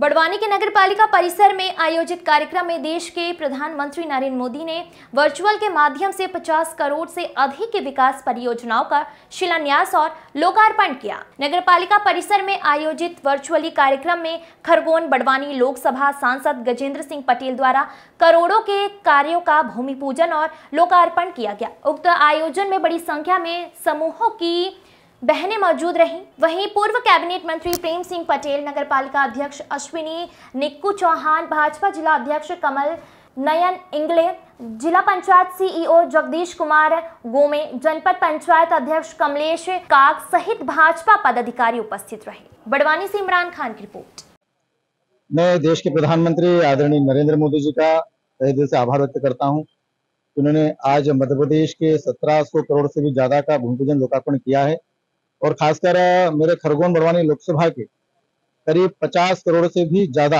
बड़वानी के नगर पालिका परिसर में आयोजित कार्यक्रम में देश के प्रधानमंत्री नरेंद्र मोदी ने वर्चुअल के माध्यम से 50 करोड़ से अधिक के विकास परियोजनाओं का शिलान्यास और लोकार्पण किया। नगर पालिका परिसर में आयोजित वर्चुअली कार्यक्रम में खरगोन बड़वानी लोकसभा सांसद गजेंद्र सिंह पटेल द्वारा करोड़ों के कार्यों का भूमि पूजन और लोकार्पण किया गया। उक्त आयोजन में बड़ी संख्या में समूहों की बहनें मौजूद रहीं। वहीं पूर्व कैबिनेट मंत्री प्रेम सिंह पटेल, नगर पालिका अध्यक्ष अश्विनी निक्कू चौहान, भाजपा जिला अध्यक्ष कमल नयन इंगले, जिला पंचायत सीईओ जगदीश कुमार गोमे, जनपद पंचायत अध्यक्ष कमलेश काक सहित भाजपा पदाधिकारी उपस्थित रहे। बड़वानी से इमरान खान की रिपोर्ट। मैं देश के प्रधानमंत्री आदरणीय नरेंद्र मोदी जी का तहे दिल से आभार व्यक्त करता हूं। उन्होंने आज मध्य प्रदेश के 1700 करोड़ से भी ज्यादा का भूमि पूजन लोकार्पण किया है और खासकर मेरे खरगोन बड़वानी लोकसभा के करीब 50 करोड़ से भी ज्यादा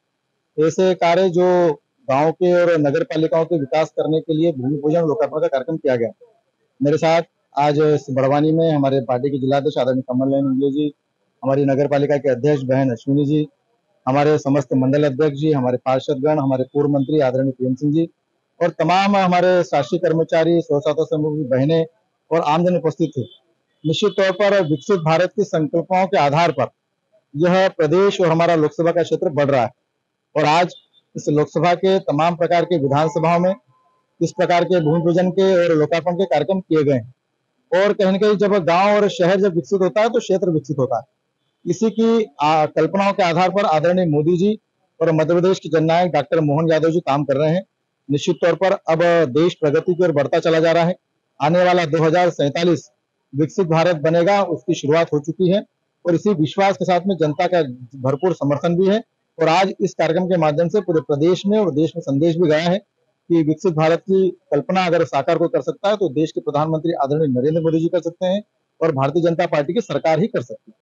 ऐसे कार्य जो गांव के और नगर पालिकाओं के विकास करने के लिए भूमि पूजन लोकार्पण का कार्यक्रम किया गया। मेरे साथ आज इस बड़वानी में हमारे पार्टी के जिलाध्यक्ष आदरणीय कमल नयन इंगले जी, हमारी नगर पालिका के अध्यक्ष बहन अश्विनी जी, हमारे समस्त मंडल अध्यक्ष जी, हमारे पार्षदगण, हमारे पूर्व मंत्री आदरणीय प्रेम सिंह जी और तमाम हमारे शासकीय कर्मचारी, स्वसहायता समूह की बहनें और आमजन उपस्थित थे। निश्चित तौर पर विकसित भारत की संकल्पों के आधार पर यह प्रदेश और हमारा लोकसभा का क्षेत्र बढ़ रहा है और आज इस लोकसभा के तमाम प्रकार के विधानसभाओं में इस प्रकार के भूमि पूजन के और लोकार्पण के कार्यक्रम किए गए हैं। और कहीं न कहीं जब गांव और शहर जब विकसित होता है तो क्षेत्र विकसित होता है। इसी की कल्पनाओं के आधार पर आदरणीय मोदी जी और मध्य प्रदेश के जननायक डॉक्टर मोहन यादव जी काम कर रहे हैं। निश्चित तौर पर अब देश प्रगति की ओर बढ़ता चला जा रहा है। आने वाला 2047 विकसित भारत बनेगा, उसकी शुरुआत हो चुकी है और इसी विश्वास के साथ में जनता का भरपूर समर्थन भी है। और आज इस कार्यक्रम के माध्यम से पूरे प्रदेश में और देश में संदेश भी गया है कि विकसित भारत की कल्पना अगर साकार कोई कर सकता है तो देश के प्रधानमंत्री आदरणीय नरेंद्र मोदी जी कर सकते हैं और भारतीय जनता पार्टी की सरकार ही कर सकती है।